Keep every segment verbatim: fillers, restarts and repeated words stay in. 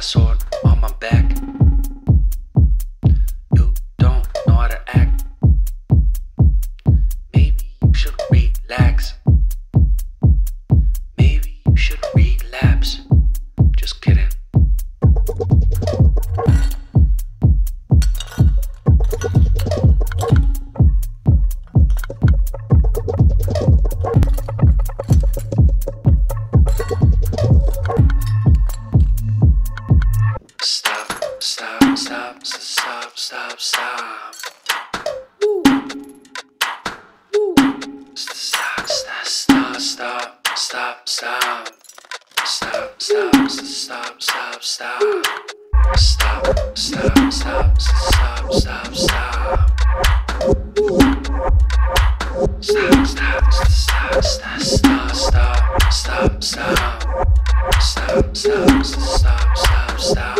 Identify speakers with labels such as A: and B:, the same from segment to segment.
A: sword on my back. You don't know how to act. Maybe you should relax. Maybe you should relapse. Just kidding. Stop, stop, stop, stop, stop, stop. Woo. Woo. Stop, stop, stop, stop, stop, stop. Stop, stop, stop, stop, stop. Stop, stop, stop, stop, stop, stop. Stop, stop, stop, stop, stop, stop, stop, stop. Stop, stop, stop, stop, stop.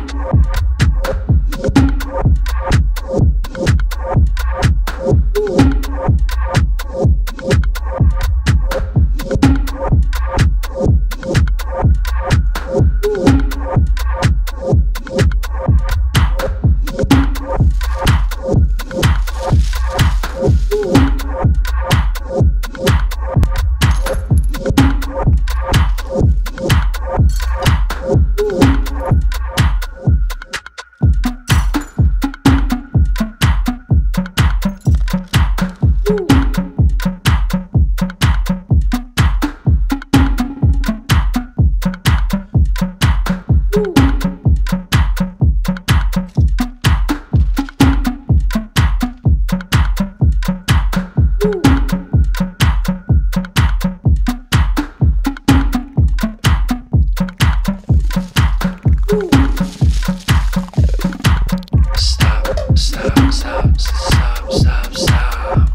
A: Stop, stop, stop, stop, stop.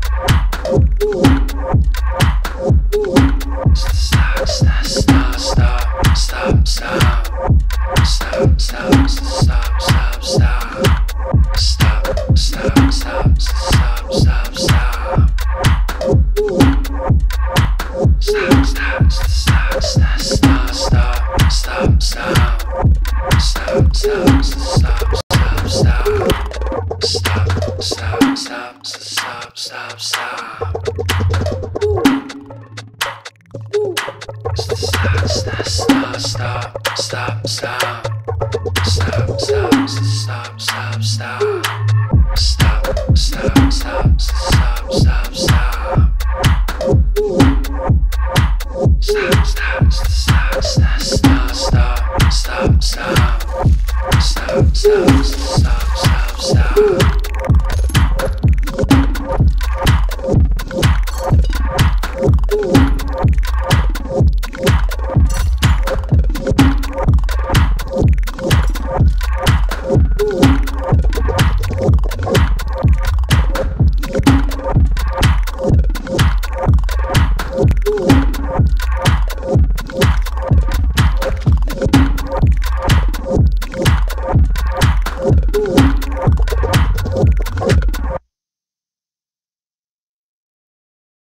A: Stop, stop, stop, stop, stop, stop. Stop, stop, stop, stop, stop. Stop, stop, stop, stop, stop, stop. Stop, stop, stop, stop, stop, stop, stop, stop. Stop, stop, stop, stop, stop. Stop, stop, stop, stop, stop, stop. Stop, stop, stop, stop, stop, stop. Stop, stop, stop, stop, stop. Stop, stop, stop, stop, stop, stop. Stop, stop.